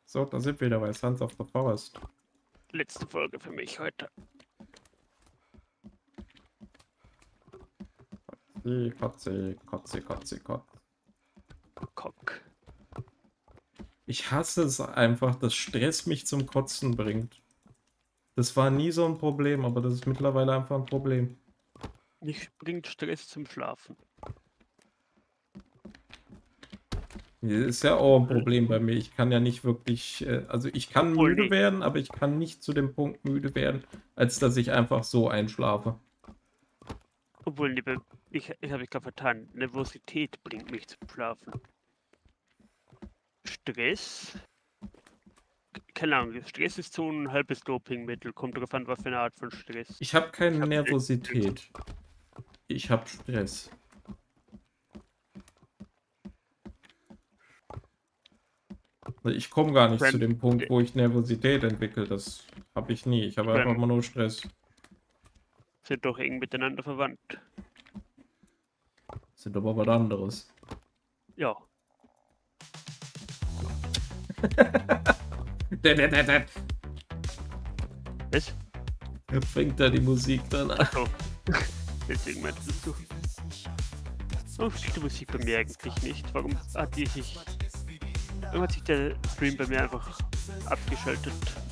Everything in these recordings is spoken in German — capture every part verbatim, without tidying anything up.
So, da sind wir wieder bei Sons of the Forest. Letzte Folge für mich heute. Kotze, Kotze, Kotze, Kotze. Kock. Ich hasse es einfach, dass Stress mich zum Kotzen bringt. Das war nie so ein Problem, aber das ist mittlerweile einfach ein Problem. Mich bringt Stress zum Schlafen. Das ist ja auch ein Problem bei mir. Ich kann ja nicht wirklich, äh, also ich kann Obwohl müde nicht. werden, aber ich kann nicht zu dem Punkt müde werden, als dass ich einfach so einschlafe. Obwohl, liebe, ich, ich habe ich gerade vertan. Nervosität bringt mich zum Schlafen. Stress? Keine Ahnung, Stress ist so ein halbes Dopingmittel. Kommt drauf an, was für eine Art von Stress. Ich habe keine Ich hab Nervosität. Ich habe Stress. Ich komme gar nicht Wenn- zu dem Punkt, wo ich Nervosität entwickle. Das habe ich nie. Ich habe Wenn- einfach immer nur Stress. Sind doch eng miteinander verwandt. Sind aber was anderes. Ja. Was? Er fängt da die Musik dann an. So. Deswegen meintest du. Oh, die Musik bei mir eigentlich nicht. Warum hat die sich. Warum hat sich der Stream bei mir einfach abgeschaltet?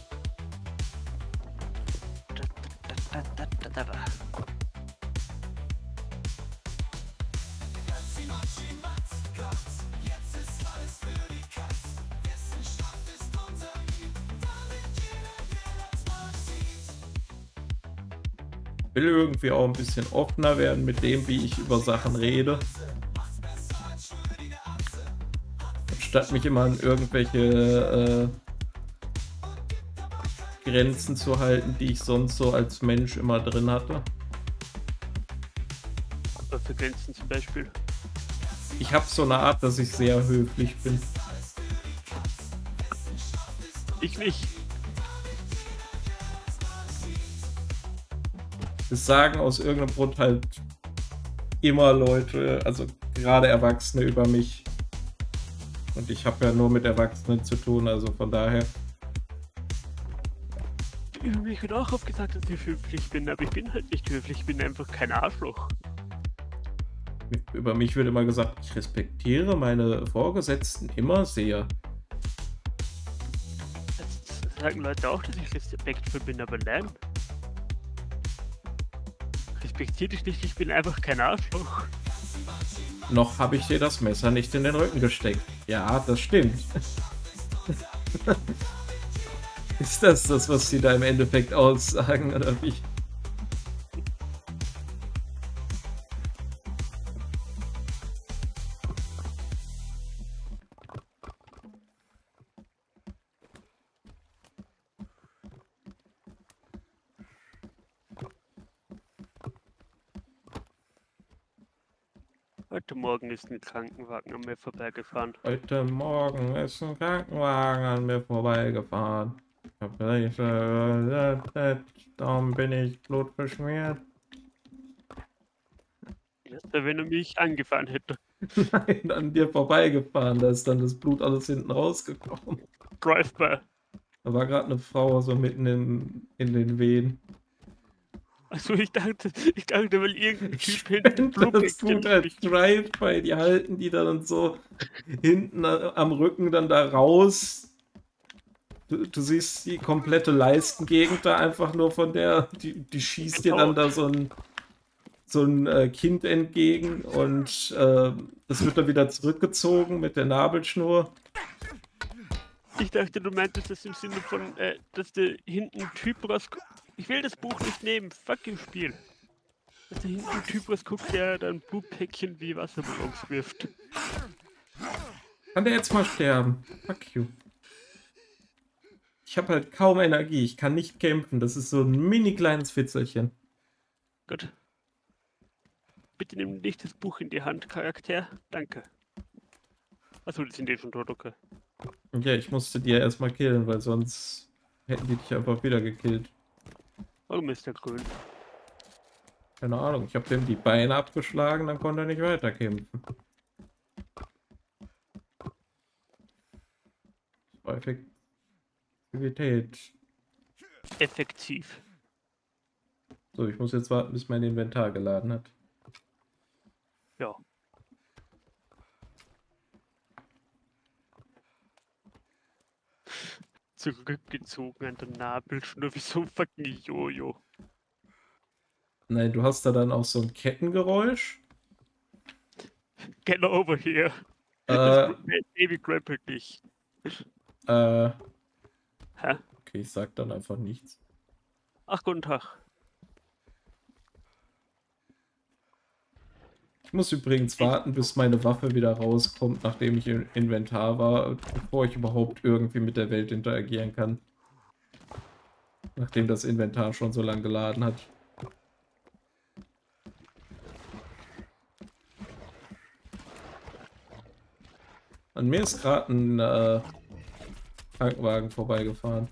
Ich will irgendwie auch ein bisschen offener werden mit dem, wie ich über Sachen rede. Statt mich immer an irgendwelche äh, Grenzen zu halten, die ich sonst so als Mensch immer drin hatte. Was für Grenzen zum Beispiel? Ich habe so eine Art, dass ich sehr höflich bin. Ich nicht. Das sagen aus irgendeinem Grund halt immer Leute, also gerade Erwachsene über mich. Und ich habe ja nur mit Erwachsenen zu tun, also von daher. Über mich wird auch oft gesagt, dass ich höflich bin, aber ich bin halt nicht höflich, ich bin einfach kein Arschloch. Über mich wird immer gesagt, ich respektiere meine Vorgesetzten immer sehr. Das sagen Leute auch, dass ich respektvoll bin, aber nein. Respektier dich nicht, ich bin einfach kein Arschloch. Noch habe ich dir das Messer nicht in den Rücken gesteckt. Ja, das stimmt. Ist das das, was sie da im Endeffekt aussagen, oder wie? Heute Morgen ist ein Krankenwagen an mir vorbeigefahren. Heute Morgen ist ein Krankenwagen an mir vorbeigefahren. Darum bin ich blutverschmiert. Das wäre, wenn er mich angefahren hätte. Nein, an dir vorbeigefahren. Da ist dann das Blut alles hinten rausgekommen. Drive-by. Da war gerade eine Frau so mitten in, in den Wehen. Achso, ich dachte, ich dachte, weil irgendein Typ hinten Das tut halt Drive-by, die halten die dann so hinten am Rücken dann da raus. Du, du siehst die komplette Leistengegend da einfach nur von der, die, die schießt dir dann da so ein, so ein äh, Kind entgegen und äh, das wird dann wieder zurückgezogen mit der Nabelschnur. Ich dachte, du meintest das im Sinne von, äh, dass der hinten ein Typ rauskommt. Ich will das Buch nicht nehmen, fuck im Spiel. Dass da hinten ein Typ rausguckt, der dann Blutpäckchen wie Wasserballons wirft. Kann der jetzt mal sterben? Fuck you. Ich habe halt kaum Energie, ich kann nicht kämpfen. Das ist so ein mini kleines Fitzelchen. Gut. Bitte nimm nicht das Buch in die Hand, Charakter. Danke. Achso, die sind eh schon tot, okay. Ja, ich musste die ja erstmal killen, weil sonst hätten die dich einfach wieder gekillt. Warum ist der grün? Keine Ahnung, ich habe dem die Beine abgeschlagen, dann konnte er nicht weiterkämpfen. Das war effekt Aktivität. Effektiv. So, ich muss jetzt warten, bis mein Inventar geladen hat. Ja. Zurückgezogen an der Nabelschnur wie so ein fucking Jojo. Nein, du hast da dann auch so ein Kettengeräusch. Get over here. Äh, Das Baby grappelt dich. äh, Hä? okay, ich sag dann einfach nichts. Ach, guten Tag. Ich muss übrigens warten, bis meine Waffe wieder rauskommt, nachdem ich im Inventar war, bevor ich überhaupt irgendwie mit der Welt interagieren kann. Nachdem das Inventar schon so lange geladen hat. An mir ist gerade ein äh, Krankenwagen vorbeigefahren.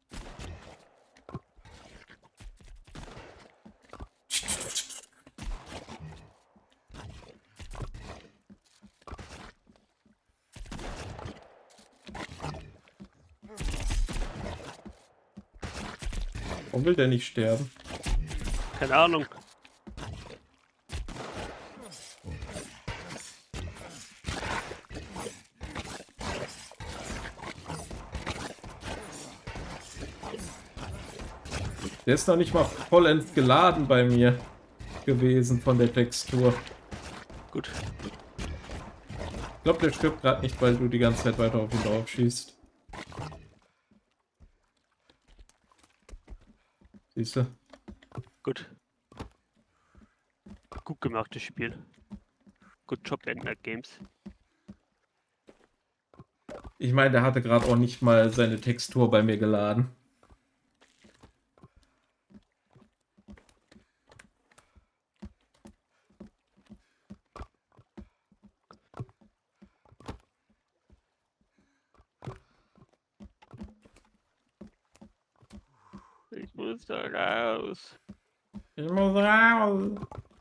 Warum will der nicht sterben? Keine Ahnung. Der ist noch nicht mal vollends geladen bei mir gewesen von der Textur. Gut. Ich glaube, der stirbt gerade nicht, weil du die ganze Zeit weiter auf ihn drauf schießt. Siehst du? Gut. Gut gemachtes Spiel. Good job, Ender Games. Ich meine, der hatte gerade auch nicht mal seine Textur bei mir geladen. Ich muss da raus. Ich muss raus.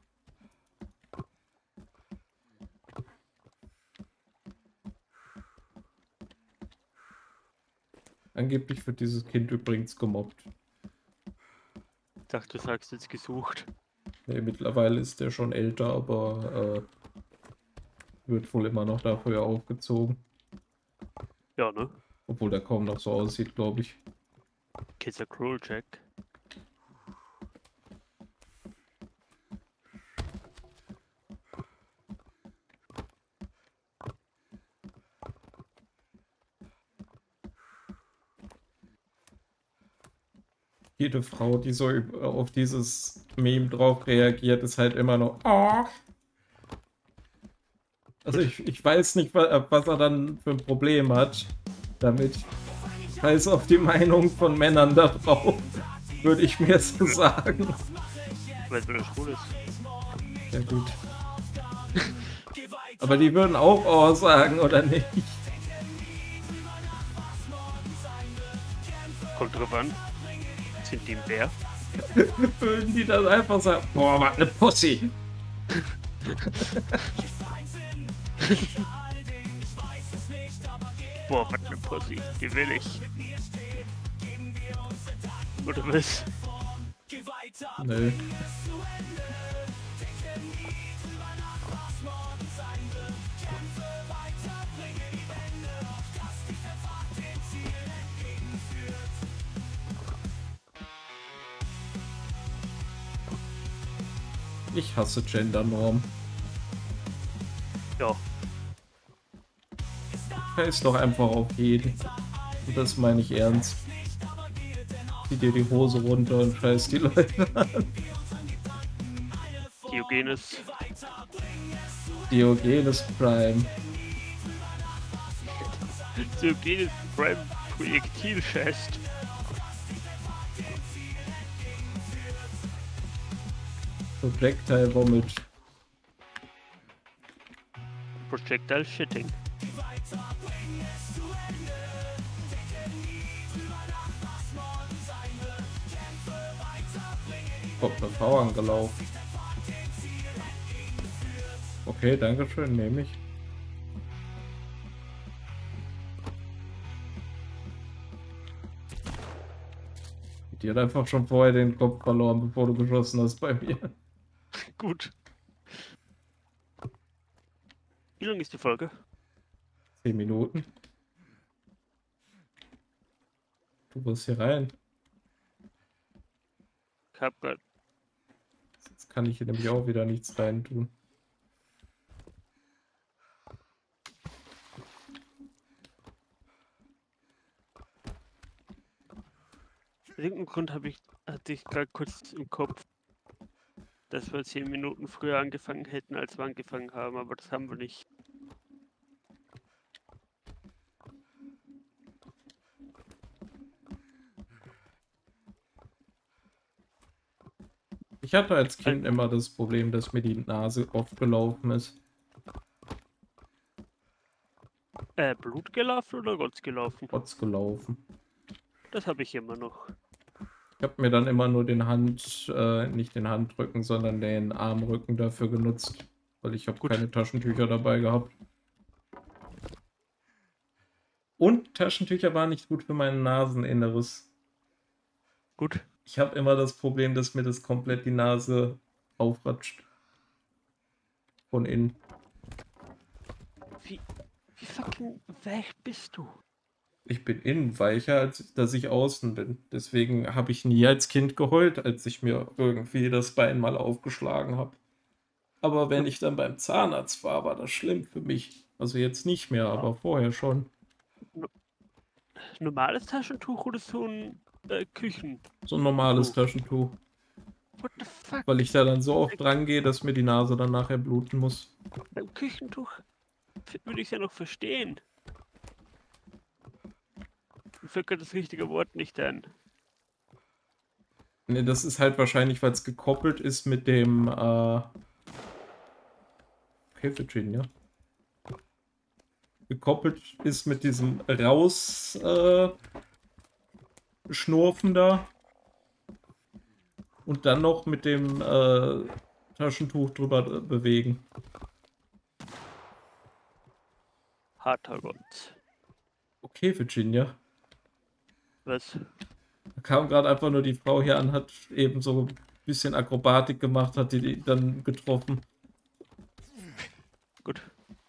Angeblich wird dieses Kind übrigens gemobbt. Ich dachte, du sagst jetzt gesucht. Nee, mittlerweile ist der schon älter, aber äh, wird wohl immer noch dafür aufgezogen. Ja, ne? Obwohl der kaum noch so aussieht, glaube ich. Kids are cruel, Jack. Jede Frau, die so auf dieses Meme drauf reagiert, ist halt immer noch oh. Also ich, ich weiß nicht, was er dann für ein Problem hat damit. Scheiß auf die Meinung von Männern da drauf, würde ich mir so sagen. Weil es wieder schwul ist. Ja gut. Aber die würden auch oh sagen, oder nicht? Kommt drauf an. Sind die ein Bär? Würden die dann einfach sagen, boah, was eine Pussy. Boah, was eine Pussy. Die will ich. Oder was? Nö. Ich hasse Gendernorm. Ja. Scheiß doch einfach auf jeden. Und das meine ich ernst. Zieh dir die Hose runter und scheiß die Leute an. Diogenes. Diogenes Prime. Diogenes Prime Projektilscheißt. Projectile Vomit. Projectile Shitting. Kommt eine Frau angelaufen. Okay, danke schön, nehme ich. Die hat einfach schon vorher den Kopf verloren, bevor du geschossen hast bei mir. Gut. Wie lang ist die Folge? Zehn Minuten. Du wirst hier rein. Ich hab grad. Jetzt kann ich hier nämlich auch wieder nichts rein tun. Aus irgendeinem Grund habe ich, hatte ich gerade kurz im Kopf, dass wir zehn Minuten früher angefangen hätten, als wir angefangen haben, aber das haben wir nicht. Ich hatte als Kind immer das Problem, dass mir die Nase oft gelaufen ist. Äh, Blut gelaufen oder Rotz gelaufen? Trotz gelaufen. Das habe ich immer noch. Ich habe mir dann immer nur den Hand, äh, nicht den Handrücken, sondern den Armrücken dafür genutzt, weil ich habe keine Taschentücher dabei gehabt. Und Taschentücher waren nicht gut für mein Naseninneres. Gut. Ich habe immer das Problem, dass mir das komplett die Nase aufratscht. Von innen. Wie, wie fucking weich bist du? Ich bin innen weicher, als dass ich außen bin. Deswegen habe ich nie als Kind geheult, als ich mir irgendwie das Bein mal aufgeschlagen habe. Aber wenn ich dann beim Zahnarzt war, war das schlimm für mich. Also jetzt nicht mehr, aber vorher schon. Normales Taschentuch oder so ein äh, Küchen? So ein normales Tuch. Taschentuch. What the fuck? Weil ich da dann so oft dran gehe, dass mir die Nase dann nachher bluten muss. Beim Küchentuch würde ich es ja noch verstehen. Mir fällt gerade das richtige Wort nicht ein. Ne, das ist halt wahrscheinlich, weil es gekoppelt ist mit dem äh okay, Virginia. Gekoppelt ist mit diesem raus äh, Schnurfen da. Und dann noch mit dem äh, Taschentuch drüber bewegen. Harter Gott. Okay, Virginia. Was? Da kam gerade einfach nur die Frau hier an, hat eben so ein bisschen Akrobatik gemacht, hat die, die dann getroffen. Gut.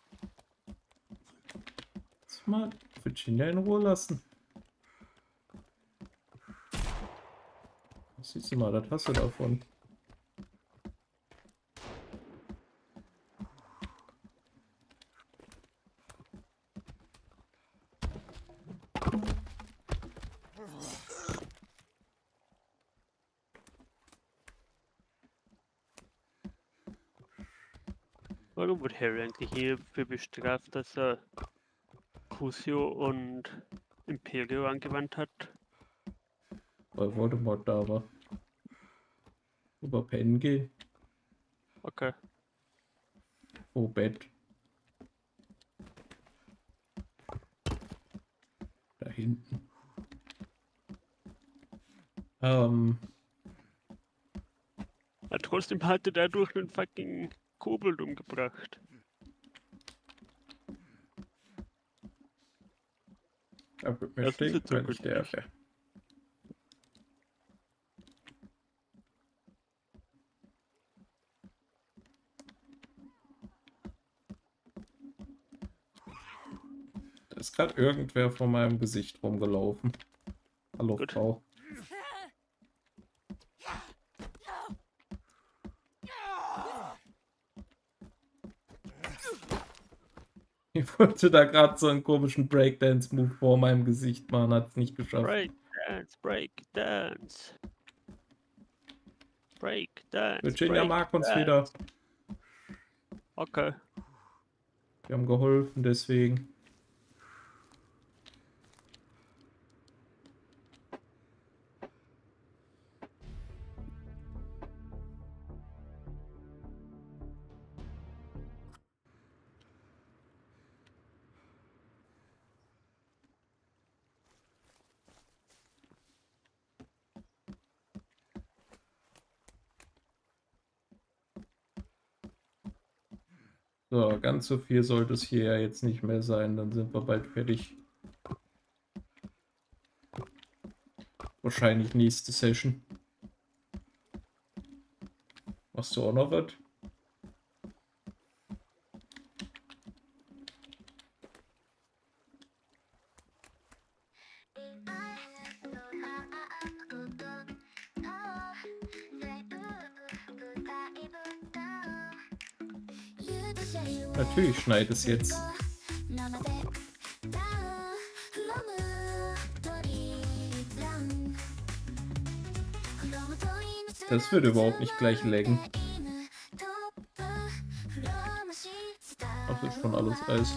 Lass mal Virginia in Ruhe lassen. Siehst du mal, das hast du davon. Warum wird Harry eigentlich hierfür bestraft, dass er Crucio und Imperio angewandt hat? Weil Voldemort da war. Über pennen gehen. Okay. Oh, Bett. Da hinten. Ähm. Aber trotzdem hat er dadurch einen fucking Kobold umgebracht. Da wird mir Das ist stinken, jetzt so wenn ich der glücklich. wäre. Da ist gerade irgendwer vor meinem Gesicht rumgelaufen. Hallo, Gut. Frau. Ich wollte da gerade so einen komischen Breakdance-Move vor meinem Gesicht machen, hat es nicht geschafft. Breakdance, Breakdance. Breakdance. Virginia break mag uns dance. wieder. Okay. Wir haben geholfen, deswegen. So, ganz so viel sollte es hier ja jetzt nicht mehr sein, dann sind wir bald fertig. wahrscheinlich nächste Session. Machst du auch noch was? Natürlich schneit es jetzt. Das wird überhaupt nicht gleich laggen. Ach, ist schon alles Eis.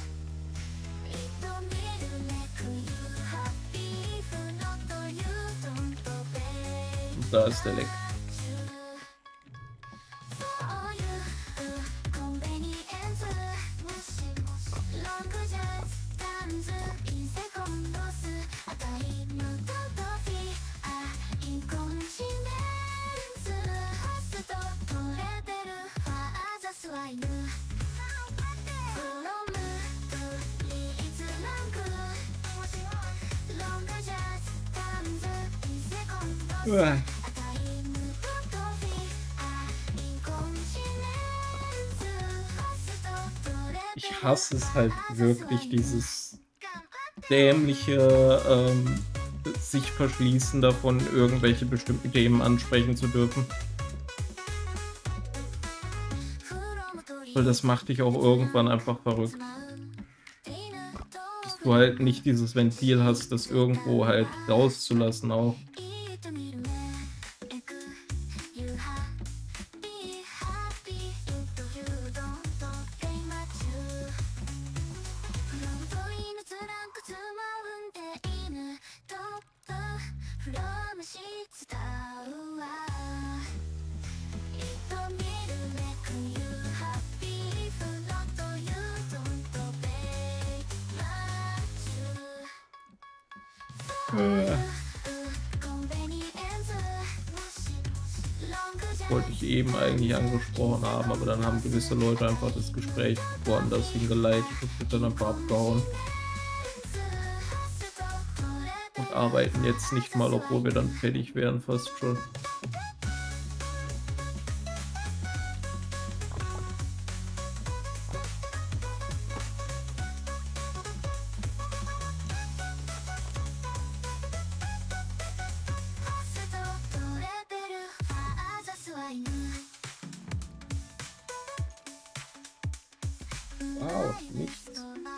Und da ist der Leck. Uah. Ich hasse es halt wirklich, dieses dämliche ähm, sich verschließen davon, irgendwelche bestimmten Themen ansprechen zu dürfen. Weil das macht dich auch irgendwann einfach verrückt. Dass du halt nicht dieses Ventil hast, das irgendwo halt rauszulassen auch. Wollte ich eben eigentlich angesprochen haben, aber dann haben gewisse Leute einfach das Gespräch woanders hingeleitet und wird dann einfach abgehauen. Und arbeiten jetzt nicht mal, obwohl wir dann fertig wären, fast schon. Wow, nichts.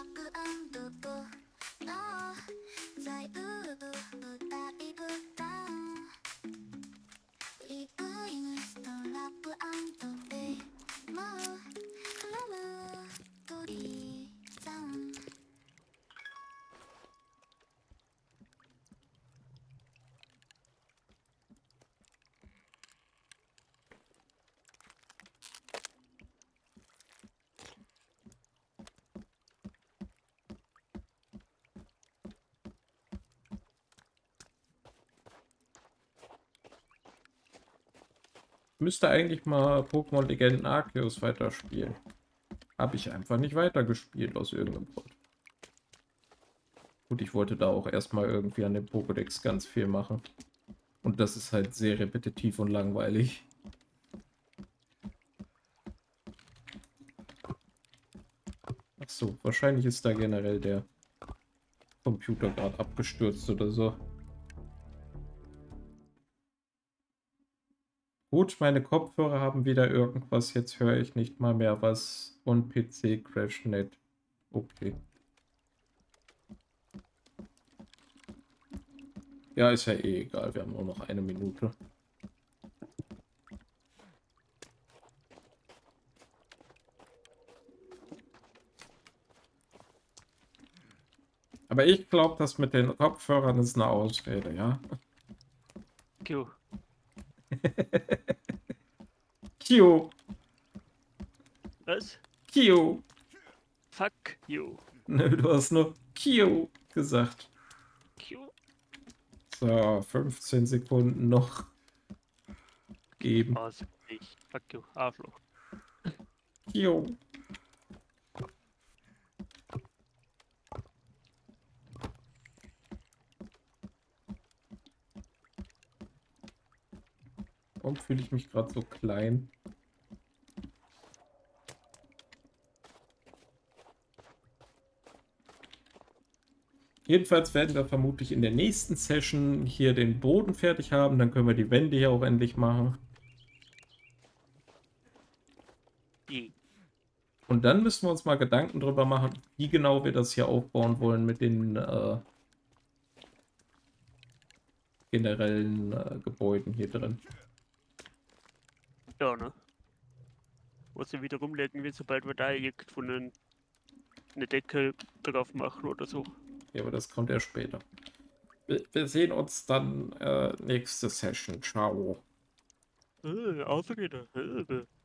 Müsste eigentlich mal Pokémon Legenden Arceus weiterspielen. Habe ich einfach nicht weitergespielt aus irgendeinem Grund. Gut, ich wollte da auch erstmal irgendwie an dem Pokédex ganz viel machen. Und das ist halt sehr repetitiv und langweilig. Ach so, wahrscheinlich ist da generell der Computer gerade abgestürzt oder so. Gut, meine Kopfhörer haben wieder irgendwas. Jetzt höre ich nicht mal mehr was. Und P C crasht nicht. Okay. Ja, ist ja eh egal. Wir haben nur noch eine Minute. Aber ich glaube, das mit den Kopfhörern ist eine Ausrede, ja? Q. Q. Was? Q. Fuck you. Nö, du hast nur Q gesagt. Q. So, fünfzehn Sekunden noch geben. Also ich. Fuck you. Arschloch. Q. Warum fühle ich mich gerade so klein? Jedenfalls werden wir vermutlich in der nächsten Session hier den Boden fertig haben. Dann können wir die Wände hier auch endlich machen. Die. Und dann müssen wir uns mal Gedanken drüber machen, wie genau wir das hier aufbauen wollen mit den äh, generellen äh, Gebäuden hier drin. Ja, ne? Was wir wieder rumlegen will, sobald wir da irgendwo einen, eine Decke drauf machen oder so. Ja, aber das kommt erst später. Wir, wir sehen uns dann äh, nächste Session. Ciao. Äh, Ausrede. Äh.